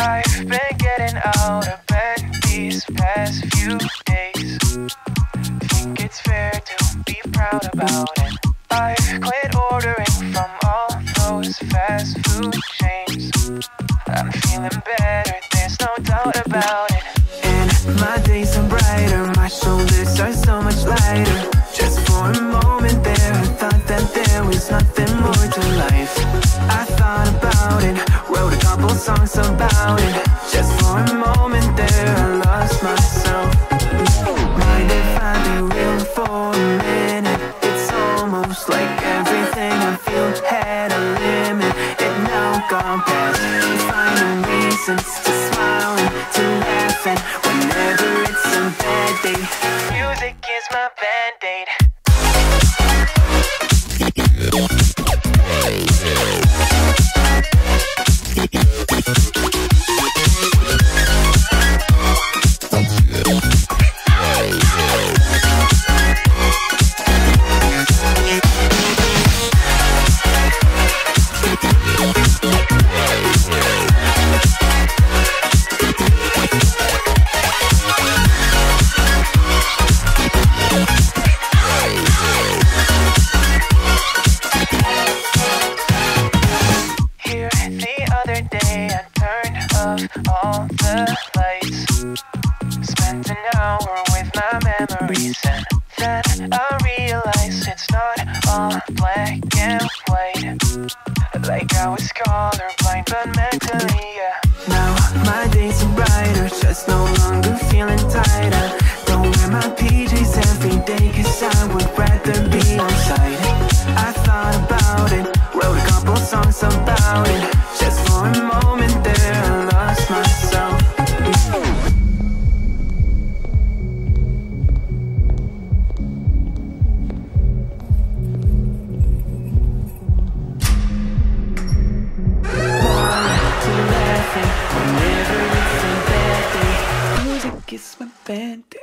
I've been getting out of bed these past few days. Think it's fair to be proud about it. I've quit ordering from all those fast food chains. I'm feeling better, there's no doubt about it. And my days are brighter, my shoulders are so much lighter. Just for a moment there, I thought that there was nothing more to life. I thought about it, wrote a couple songs about it. Just for a moment there, I lost myself. Mind if I be real for a minute? It's almost like everything I feel had a limit. It now gone past, finding reasons to smile and to laugh. And whenever it's a bad day, music is my band-aid. All the lights, spent an hour with my memories, and then I realized it's not all black and white. Like I was colorblind but mentally, yeah. Now my days are brighter, just no longer feeling tight. I don't wear my PJs every day, cause I would rather be on site. I thought about it, wrote a couple songs about it. Just for a moment there, I lost myself. Whenever it's a bad day, music is my band.